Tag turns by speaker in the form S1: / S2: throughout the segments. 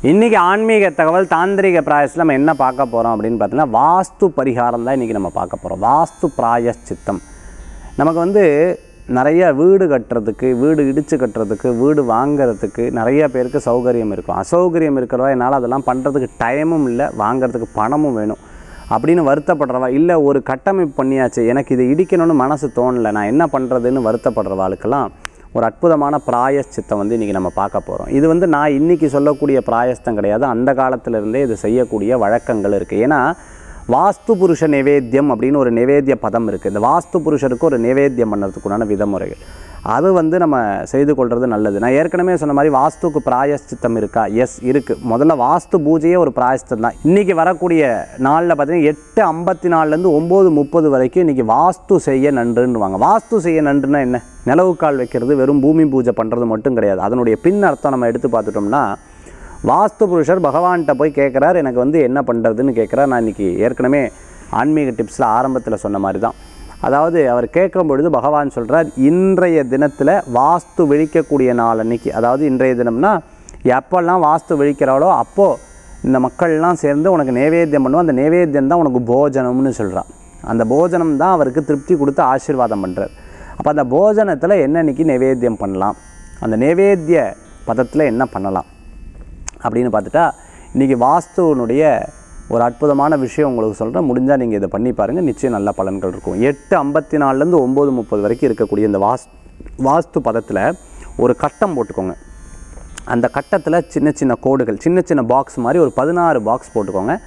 S1: இன்றைக்கி ஆன்மீக தகவல் தாந்திரிக பிராயசத்தில் நம்ம என்ன பார்க்க போகிறோம் அப்படின்னு பார்த்தீங்கன்னா வாஸ்து பரிகாரம் தான் இன்றைக்கி நம்ம பார்க்க போகிறோம். வாஸ்து பிராயச்சித்தம். நமக்கு நிறைய வீடு கட்டுறதுக்கு, வீடு இடித்து கட்டுறதுக்கு, வீடு வாங்கிறதுக்கு நிறைய பேருக்கு சௌகரியம் இருக்கும். அசௌகரியம் இருக்கிறவா என்னால் அதெல்லாம் பண்ணுறதுக்கு டைமும் இல்லை, வாங்கிறதுக்கு பணமும் வேணும் அப்படின்னு வருத்தப்படுறவா, இல்லை ஒரு கட்டமைப்பு பண்ணியாச்சு எனக்கு இதை இடிக்கணும்னு மனசு தோணலை நான் என்ன பண்ணுறதுன்னு வருத்தப்படுறவாளுக்கெல்லாம் ஒரு அற்புதமான பிராயச்சித்தம் இன்றைக்கி நம்ம பார்க்க போகிறோம். இது நான் இன்றைக்கி சொல்லக்கூடிய பிராயஸ்தம் கிடையாது, அந்த காலத்திலிருந்தே இது செய்யக்கூடிய வழக்கங்கள் இருக்குது. ஏன்னா வாஸ்து புருஷ நிவேத்தியம் அப்படின்னு ஒரு நிவேத்திய பதம் இருக்குது. இந்த வாஸ்து புருஷருக்கு ஒரு நிவேத்தியம் பண்ணுறதுக்குண்டான விதமுறைகள் அது நம்ம செய்து கொள்வது நல்லது. நான் ஏற்கனவே சொன்ன மாதிரி வாஸ்துக்கு பிராயஷ்சித்தம் இருக்கா? எஸ் இருக்குது. முதல்ல வாஸ்து பூஜையே ஒரு பிராயஷ்டம் தான். இன்றைக்கி வரக்கூடிய நாளில் பார்த்தீங்கன்னா 8:54 9:30 வரைக்கும் இன்றைக்கி வாஸ்து செய்ய நன்றுன்னுவாங்க. வாஸ்து செய்ய நன்றுன்னா என்ன? நிலவுக்கால் வைக்கிறது, வெறும் பூமி பூஜை பண்ணுறது மட்டும் கிடையாது. அதனுடைய பின் அர்த்தம் நம்ம எடுத்து பார்த்துட்டோம்னா, வாஸ்து புருஷர் பகவான்கிட்ட போய் கேட்குறார், எனக்கு என்ன பண்ணுறதுன்னு கேட்குறார். நான் இன்றைக்கி ஏற்கனவே ஆன்மீக டிப்ஸில் ஆரம்பத்தில் சொன்ன மாதிரி தான். அதாவது அவர் கேட்கும் பொழுது பகவான் சொல்கிறார், இன்றைய தினத்தில் வாஸ்து விழிக்கக்கூடிய நாள் அன்றைக்கி, அதாவது இன்றைய தினம்னா எப்போல்லாம் வாஸ்து விழிக்கிறாளோ அப்போது இந்த மக்கள்லாம் சேர்ந்து உனக்கு நைவேத்தியம் பண்ணுவோம், அந்த நைவேத்தியம் தான் உனக்கு போஜனம்னு சொல்கிறான். அந்த போஜனம் தான் அவருக்கு திருப்தி கொடுத்து ஆசீர்வாதம் பண்ணுறார். அப்போ அந்த போஜனத்தில் என்னன்னைக்கு நைவேத்தியம் பண்ணலாம், அந்த நைவேத்திய பதத்தில் என்ன பண்ணலாம் அப்படின்னு பார்த்துட்டா, இன்றைக்கி வாஸ்துவனுடைய ஒரு அற்புதமான விஷயம் உங்களுக்கு சொல்கிறேன். முடிஞ்சால் நீங்கள் இதை பண்ணி பாருங்கள், நிச்சயம் நல்ல பலன்கள் இருக்கும். 8:54 9:30 வரைக்கும் இருக்கக்கூடிய இந்த வாஸ்து பதத்தில் ஒரு கட்டம் போட்டுக்கோங்க. அந்த கட்டத்தில் சின்ன சின்ன கோடுகள், சின்ன சின்ன பாக்ஸ் மாதிரி ஒரு 16 பாக்ஸ் போட்டுக்கோங்க.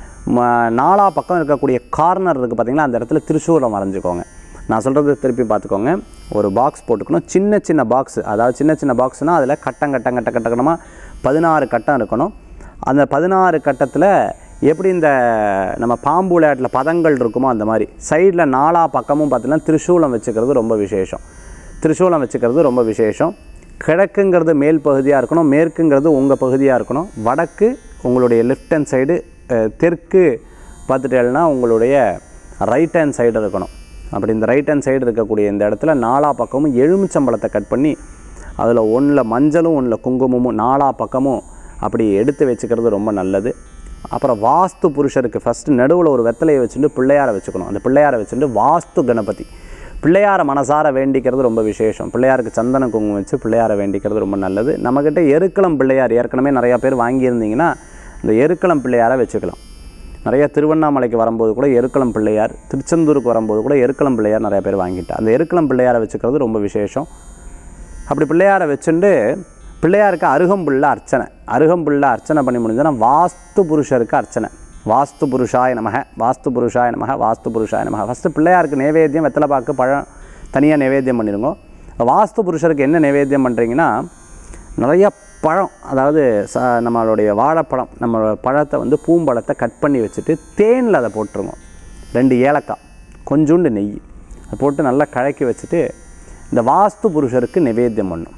S1: நாலா பக்கம் இருக்கக்கூடிய கார்னர் இருக்குது பார்த்திங்களா, அந்த இடத்துல திரிசூலம் வரைஞ்சிக்கோங்க. நான் சொல்கிறது திருப்பி பார்த்துக்கோங்க. ஒரு பாக்ஸ் போட்டுக்கணும், சின்ன சின்ன பாக்ஸு, அதாவது சின்ன சின்ன பாக்ஸ்னால் அதில் கட்டமாக 16 கட்டம் இருக்கணும். அந்த 16 கட்டத்தில் எப்படி இந்த நம்ம பாம்பு விளையாட்டில் பதங்கள் இருக்குமோ அந்த மாதிரி சைடில் நாலா பக்கமும் பார்த்தீங்கன்னா திரிசூலம் வச்சுக்கிறது ரொம்ப விசேஷம். திரிசூலம் வச்சுக்கிறது ரொம்ப விசேஷம். கிழக்குங்கிறது மேல் பகுதியாக இருக்கணும், மேற்குங்கிறது உங்கள் பகுதியாக இருக்கணும், வடக்கு உங்களுடைய லெஃப்ட் ஹேண்ட் சைடு, தெற்கு பார்த்துட்டேன்னா உங்களுடைய ரைட் ஹேண்ட் சைடு இருக்கணும். அப்படி இந்த ரைட் ஹேண்ட் சைடு இருக்கக்கூடிய இந்த இடத்துல நாலா பக்கமும் எலுமிச்சம்பழத்தை கட் பண்ணி அதில் ஒன்றில் மஞ்சளும் ஒன்றில் குங்குமமும் நாலா பக்கமும் அப்படி எடுத்து வச்சுக்கிறது ரொம்ப நல்லது. அப்புறம் வாஸ்து புருஷருக்கு ஃபஸ்ட்டு நடுவில் ஒரு வெத்தலையை வச்சுட்டு பிள்ளையாரை வச்சுக்கணும். அந்த பிள்ளையாரை வச்சுட்டு வாஸ்து கணபதி பிள்ளையாரை மனசார வேண்டிக்கிறது ரொம்ப விசேஷம். பிள்ளையாருக்கு சந்தன குங்குமம் வச்சு பிள்ளையாரை வேண்டிக்கிறது ரொம்ப நல்லது. நம்மக்கிட்ட எருக்களம் பிள்ளையார் ஏற்கனவே நிறையா பேர் வாங்கியிருந்தீங்கன்னா இந்த எருக்களம் பிள்ளையாரை வச்சுக்கலாம். நிறையா திருவண்ணாமலைக்கு வரும்போது கூட எருக்களம் பிள்ளையார், திருச்செந்தூருக்கு வரும்போது கூட எருக்களம் பிள்ளையார் நிறையா பேர் வாங்கிட்டா. அந்த எருக்களம் பிள்ளையாரை வச்சுக்கிறது ரொம்ப விசேஷம். அப்படி பிள்ளையாரை வச்சுட்டு பிள்ளையாருக்கு அருகம்புல்ல அர்ச்சனை பண்ணி முடிஞ்சோன்னா வாஸ்து புருஷருக்கு அர்ச்சனை. வாஸ்து புருஷாய நமக, வாஸ்து புருஷாய நமக, வாஸ்து புருஷாய நமக. ஃபஸ்ட்டு பிள்ளையாருக்கு நைவேத்தியம் வெத்தலை பாக்கு பழம் தனியாக நைவேத்தியம் பண்ணிடுங்க. வாஸ்து புருஷருக்கு என்ன நைவேத்தியம் பண்ணுறீங்கன்னா, நிறையா பழம், அதாவது நம்மளுடைய வாழைப்பழம், நம்மளோட பழத்தை பூம்பழத்தை கட் பண்ணி வச்சுட்டு தேனில் அதை போட்டுருங்க. 2 ஏலக்காய், கொஞ்சோண்டு நெய் அதை போட்டு நல்லா கலக்கி வச்சுட்டு இந்த வாஸ்து புருஷருக்கு நைவேத்தியம் பண்ணும்.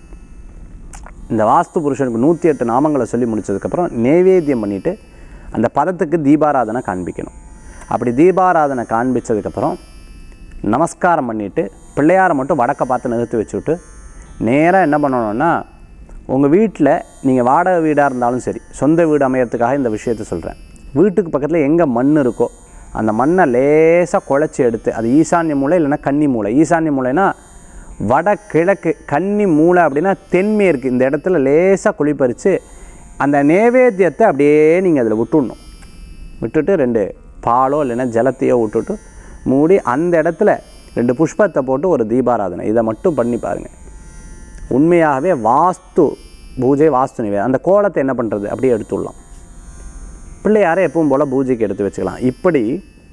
S1: இந்த வாஸ்து புருஷனுக்கு 108 நாமங்களை சொல்லி முடித்ததுக்கப்புறம் நைவேத்தியம் பண்ணிவிட்டு அந்த பதத்துக்கு தீபாராதனை காண்பிக்கணும். அப்படி தீபாராதனை காண்பித்ததுக்கப்புறம் நமஸ்காரம் பண்ணிவிட்டு பிள்ளையாரை மட்டும் வடக்க பார்த்து நிறுத்தி வச்சுவிட்டு நேராக என்ன பண்ணணுன்னா, உங்கள் வீட்டில் நீங்கள் வாடகை வீடாக இருந்தாலும் சரி, சொந்த வீடு அமையறதுக்காக இந்த விஷயத்தை சொல்கிறேன், வீட்டுக்கு பக்கத்தில் எங்கே மண் இருக்கோ அந்த மண்ணை லேசாக குழச்சி எடுத்து, அது ஈசான்ய மூலை இல்லைன்னா கன்னி மூலை. ஈசான்ய மூலைனா வடகிழக்கு, கன்னி மூலை அப்படின்னா தென்மேற்கு. இந்த இடத்துல லேசாக குழிப்பறித்து அந்த நைவேத்தியத்தை அப்படியே நீங்கள் அதில் விட்டுட்டு 2 பாலோ இல்லைன்னா ஜலத்தையோ விட்டுட்டு மூடி அந்த இடத்துல 2 புஷ்பத்தை போட்டு ஒரு தீபாராதனை இதை மட்டும் பண்ணி பாருங்கள். உண்மையாகவே வாஸ்து பூஜை, வாஸ்து நிவேதம். அந்த கோலத்தை என்ன பண்ணுறது, அப்படியே எடுத்துடலாம். பிள்ளையாரை எப்பவும் போல் பூஜைக்கு எடுத்து வச்சுக்கலாம். இப்படி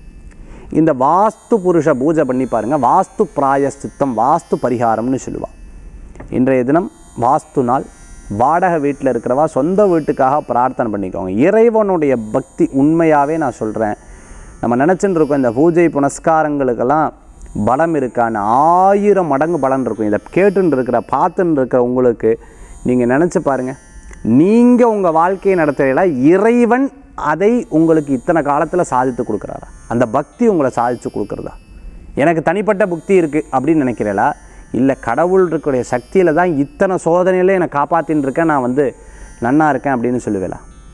S1: இந்த வாஸ்து புருஷ பூஜை பண்ணி பாருங்கள். வாஸ்து பிராயஷ்சித்தம், வாஸ்து பரிகாரம்னு சொல்லுவாள். இன்றைய தினம் வாஸ்து நாள். வாடகை வீட்டில் இருக்கிறவா சொந்த வீட்டுக்காக பிரார்த்தனை பண்ணிக்கோங்க. இறைவனுடைய பக்தி உண்மையாகவே நான் சொல்கிறேன், நம்ம நினச்சிட்டு இருக்கோம் இந்த பூஜை புனஸ்காரங்களுக்கெல்லாம் பலம் இருக்கான்னு, 1000 மடங்கு பலன் இருக்கும். இதை கேட்டுன்னு இருக்கிற பார்த்துன்னு இருக்கிற உங்களுக்கு நீங்கள் நினச்சி பாருங்கள், நீங்கள் உங்கள் வாழ்க்கையை நடத்துகிறீங்களா, இறைவன் அதை உங்களுக்கு இத்தனை காலத்தில் சாதித்து கொடுக்குறாரா? அந்த பக்தி உங்களை சாதித்து கொடுக்குறதா? எனக்கு தனிப்பட்ட புக்தி இருக்குது அப்படின்னு நினைக்கிறீங்களா? இல்லை, கடவுள் இருக்கக்கூடிய சக்தியில் தான் இத்தனை சோதனையிலே என்னை காப்பாற்றின்னு இருக்கேன், நான் நன்னா இருக்கேன் அப்படின்னு சொல்லுவேலாம்.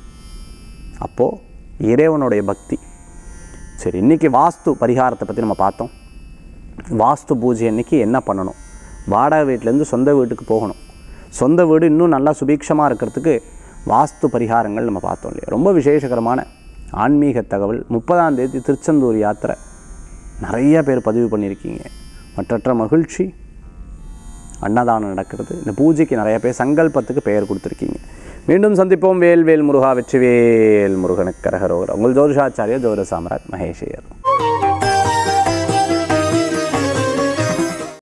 S1: அப்போது இறைவனுடைய பக்தி. சரி, இன்றைக்கி வாஸ்து பரிகாரத்தை பற்றி நம்ம பார்த்தோம். வாஸ்து பூஜை அன்றைக்கி என்ன பண்ணணும்? வாடகை வீட்டிலேருந்து சொந்த வீட்டுக்கு போகணும். சொந்த வீடு இன்னும் நல்லா சுபீட்சமாக இருக்கிறதுக்கு வாஸ்து பரிகாரங்கள் நம்ம பார்த்தோம் இல்லையா? ரொம்ப விசேஷகரமான ஆன்மீக தகவல். 30ஆம் தேதி திருச்செந்தூர் யாத்திரை நிறைய பேர் பதிவு பண்ணியிருக்கீங்க. மற்றற்ற மகிழ்ச்சி. அன்னதானம் நடக்கிறது. இந்த பூஜைக்கு நிறைய பேர் சங்கல்பத்துக்கு பெயர் கொடுத்துருக்கீங்க. மீண்டும் சந்திப்போம். வேல் வேல் முருகா, வெற்றிவேல் முருகனுக்கு கரகரோகரா. உங்கள் ஜோதிஷாச்சாரியா ஜோதிட சாம்ராட் மகேஷ் ஐயர்.